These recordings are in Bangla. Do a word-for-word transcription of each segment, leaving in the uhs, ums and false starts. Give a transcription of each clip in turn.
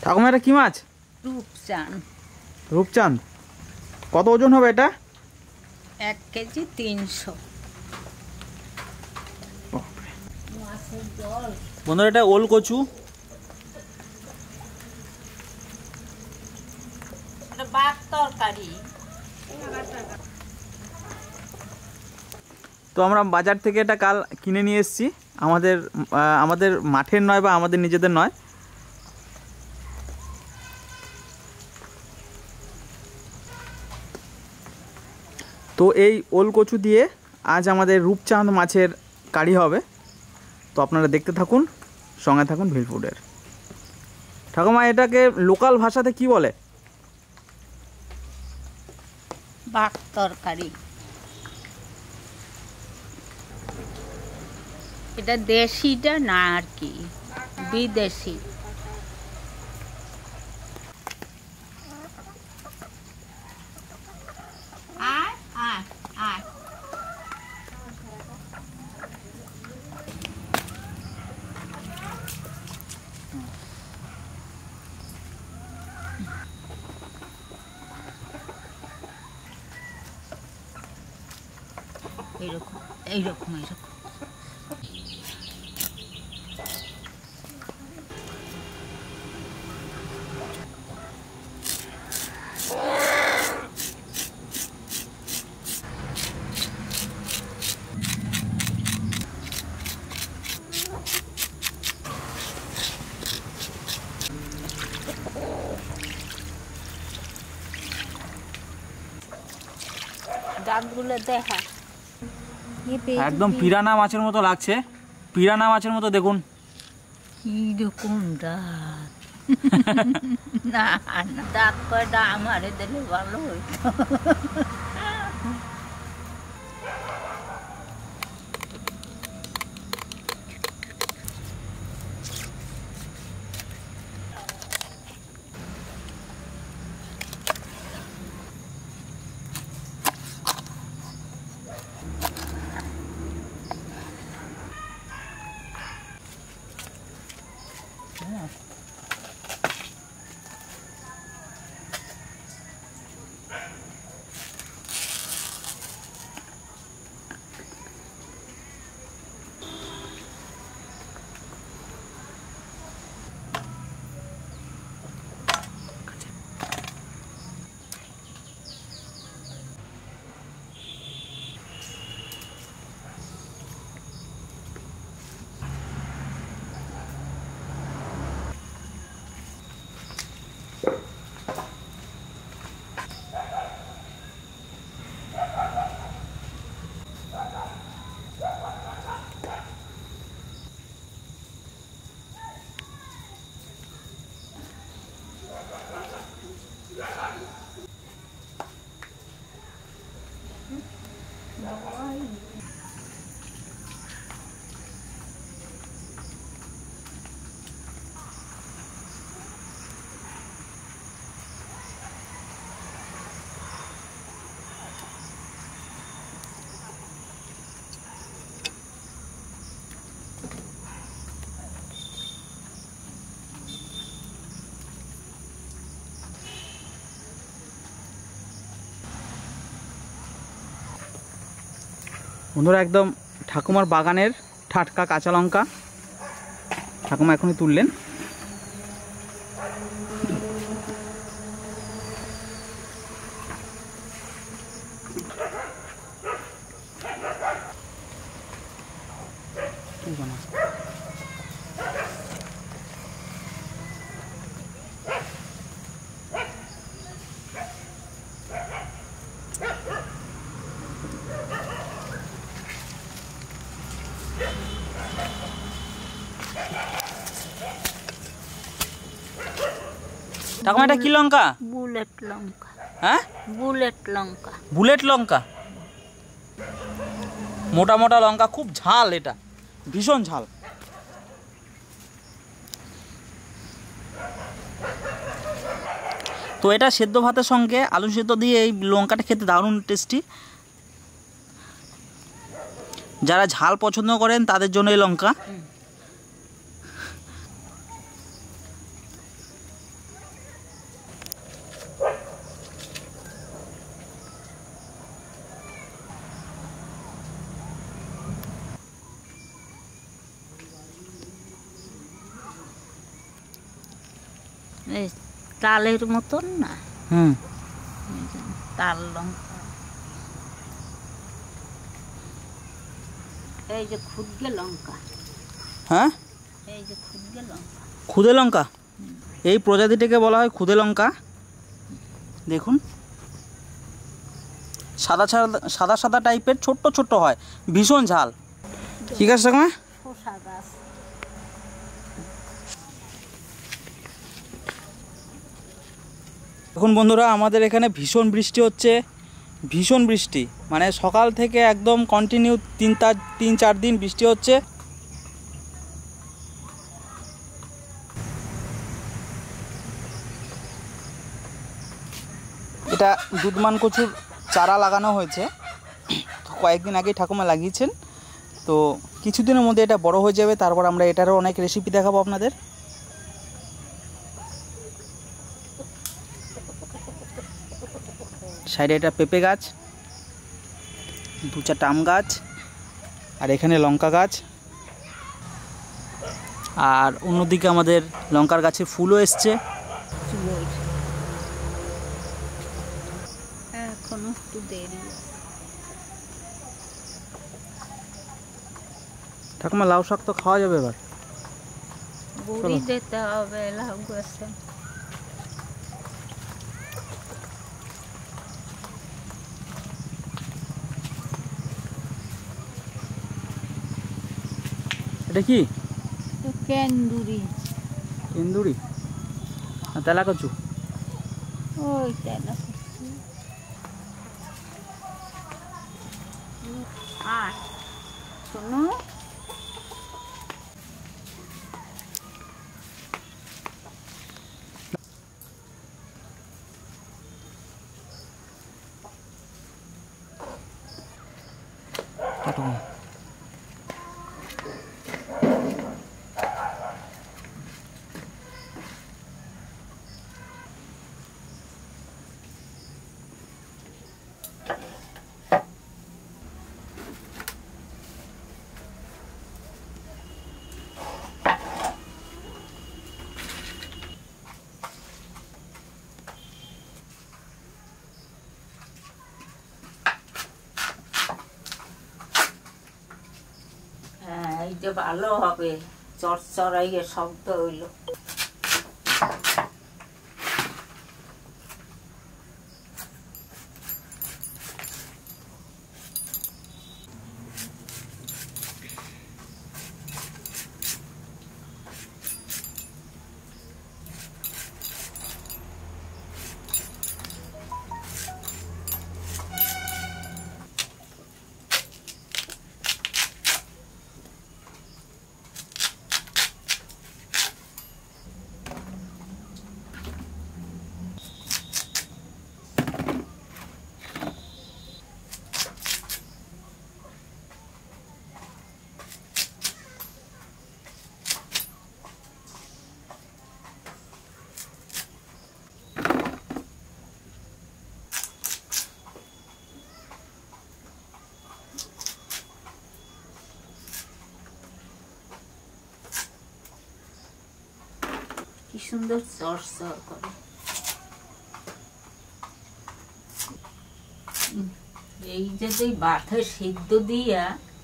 ঠাকুমা এটা কি মাছ? রূপচাঁদ। রূপচাঁদ কত ওজন হবে এটা? এক কেজি তিনশো। বন্ধুরা এটা ওল কচু, বাঘ তরকারি। তো আমরা বাজার থেকে এটা কাল কিনে নিয়ে এসেছি, আমাদের আমাদের মাঠের নয় বা আমাদের নিজেদের নয়। তো এই ওল কচু দিয়ে আজ আমাদের রূপচাঁদ মাছের কারি হবে। তো আপনারা দেখতে থাকুন, সঙ্গে থাকুন ভিল ফুডের। ঠাকুমা এটাকে লোকাল ভাষাতে কি বলে? বাঘ তরকারি। এটা দেশিটা না আর কি, বিদেশি। আয় আয় আয়। এইরকম এইরকম এইরকম। দাঁতগুলো দেখা একদম পিরানা মাছের মতো লাগছে, পিরানা মাছের মতো। দেখুন কিরকম দাঁত। না না, দাঁত কয়টা আমারে দিলে ভালো হইতো। বন্ধুরা একদম ঠাকুমার বাগানের টাটকা কাঁচা লঙ্কা ঠাকুমা এখনই তুললেন। ঠাকুমা এটা কি লঙ্কা? বুলেট লঙ্কা। হ্যাঁ, বুলেট লঙ্কা। বুলেট লঙ্কা, মোটা মোটা লঙ্কা, খুব ঝাল, এটা ভীষণ ঝাল। তো এটা সেদ্ধ ভাতের সঙ্গে আলু সেদ্ধ দিয়ে এই লঙ্কাটা খেতে দারুণ টেস্টি। যারা ঝাল পছন্দ করেন তাদের জন্য এই লঙ্কা। এই তালের মতন না। হুম, তাল লঙ্কা। এই যে খুদগে লঙ্কা। হ্যাঁ, এই যে খুদগে লঙ্কা। খুদে লঙ্কা, এই প্রজাতিটাকে বলা হয় খুদে লঙ্কা। দেখুন, সাদা সাদা সাদা সাদা টাইপের, ছোট্ট ছোট্ট হয়, ভীষণ ঝাল। ঠিক আছে ঠাকুমা। শসা গাছ। এখন বন্ধুরা আমাদের এখানে ভীষণ বৃষ্টি হচ্ছে, ভীষণ বৃষ্টি, মানে সকাল থেকে একদম কন্টিনিউ তিন চার তিন চার দিন বৃষ্টি হচ্ছে। এটা দুধমান কচুর চারা লাগানো হয়েছে, কয়েকদিন আগেই ঠাকুমা লাগিয়েছেন। তো কিছুদিনের মধ্যে এটা বড় হয়ে যাবে, তারপর আমরা এটারও অনেক রেসিপি দেখাবো আপনাদের। সাইডে এটা পেঁপে গাছ, দু চারটা আম গাছ, আর এখানে লঙ্কা গাছ, আর অন্যদিকে আমাদের লঙ্কার গাছে ফুলও এসছে। এখনো একটু দেরি। ঠাকুমা লাউ শাক তো খাওয়া যাবে এবার। বড়ি দিতে হবে লাউ গাছে। এটা কি? কেন্দুরি। কেন্দুরি না তেলা কচু? ওই তেলা কচু। আর শোনো, এই যে ভালো হবে, চরচরাইয়ে শব্দ হইল। কি সুন্দর চরচর করে। এই যে তুই বাথে সিদ্ধ দিয়া,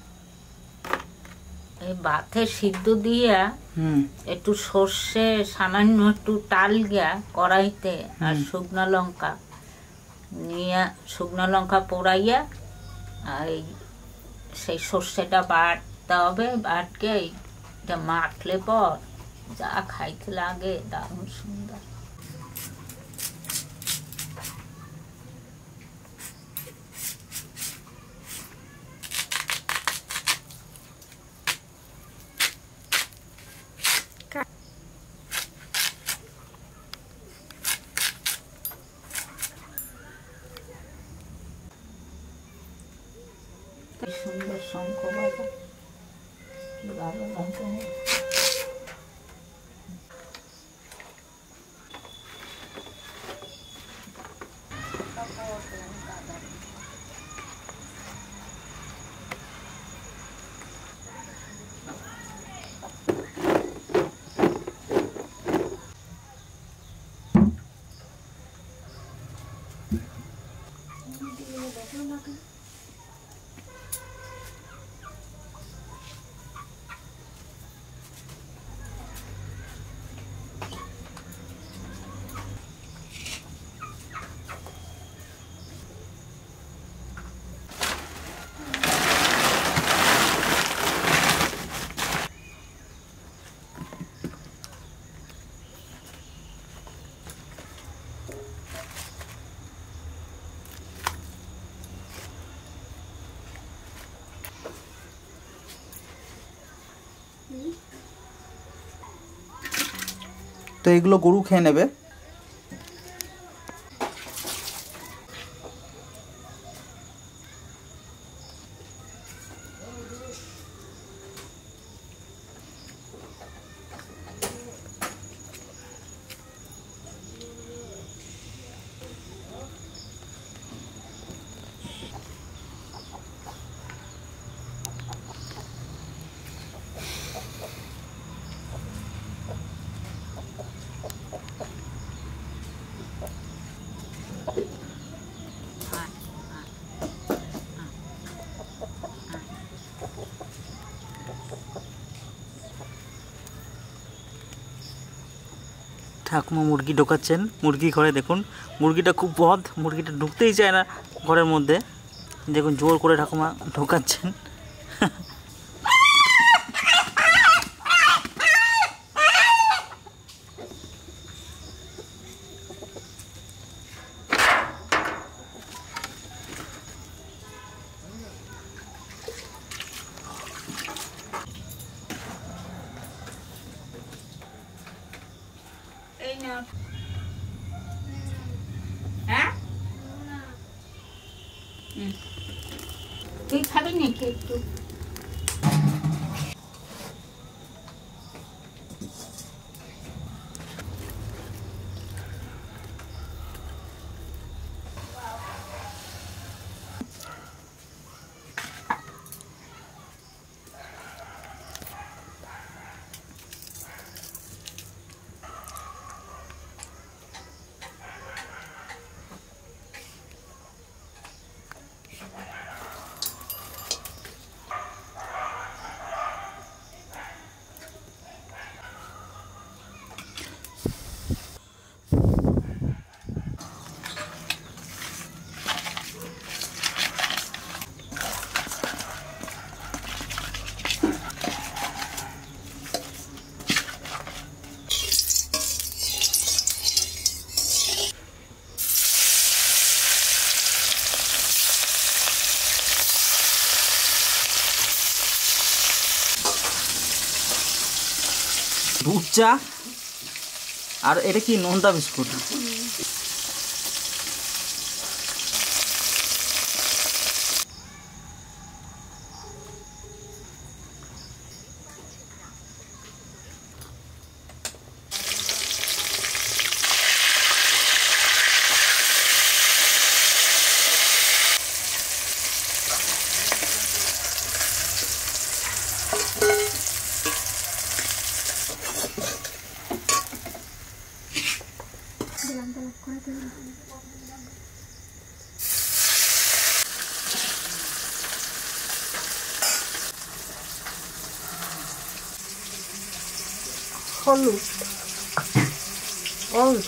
এই বাথে সিদ্ধ দিয়া একটু সর্ষে সামান্য একটু টাল গিয়া কড়াইতে, আর শুকনো লঙ্কা নিয়ে শুকনো লঙ্কা পোড়াইয়া আর সেই সর্ষেটা বাটতে হবে। বাটকে এটা মাখলে পর যা খাইতে লাগে, দারুণ সুন্দর। সুন্দর শঙ্খ বাজা, কি ভালো লাগে। তো এগুলো গরু খেয়ে নেবে। ঠাকুমা মুরগি ঢোকাচ্ছেন মুরগি ঘরে। দেখুন মুরগিটা খুব বদ, মুরগিটা ঢুকতেই চায় না ঘরের মধ্যে। দেখুন জোর করে ঠাকুমা ঢোকাচ্ছেন। হ্যাঁ তুই খাবি নাকি একটু? দুধ চা আর এটা কি নোনতা বিস্কুট। হলুদ হলুদ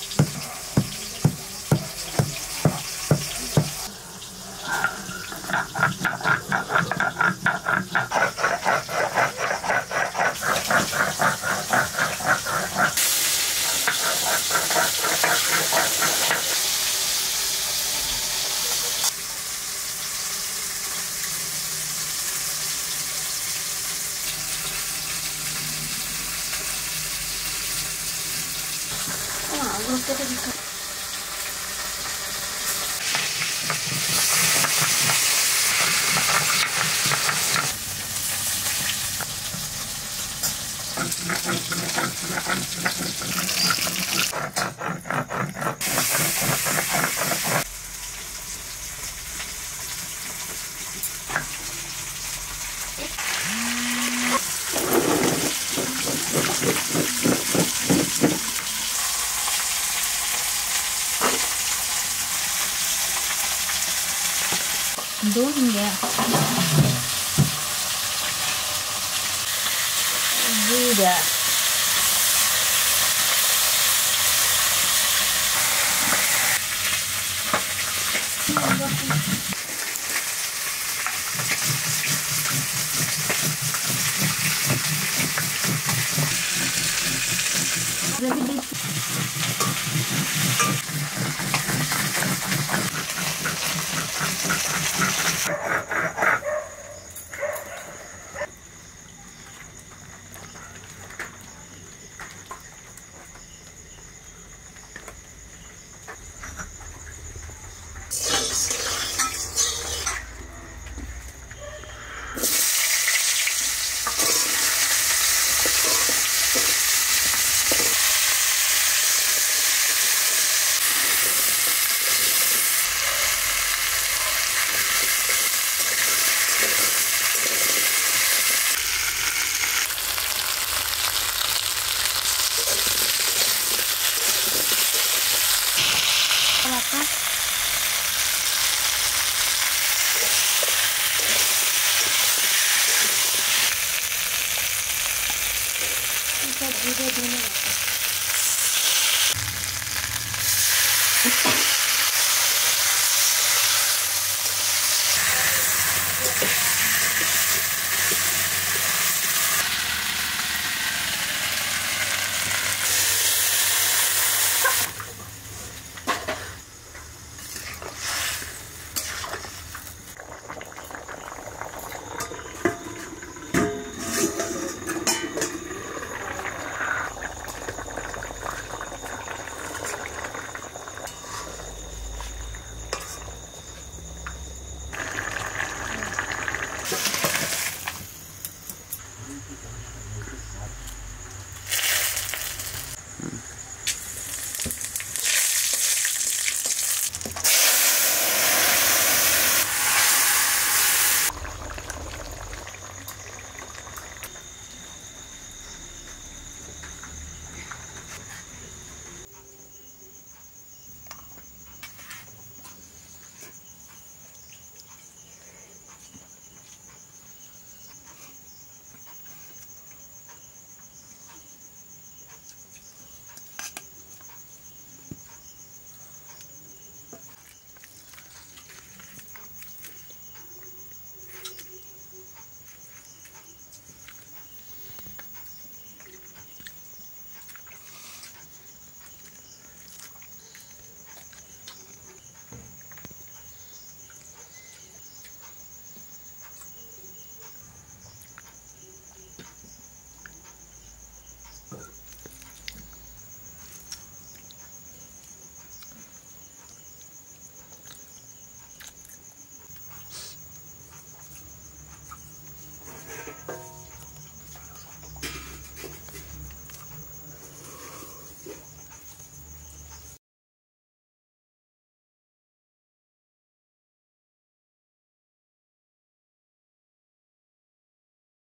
dunia Buddha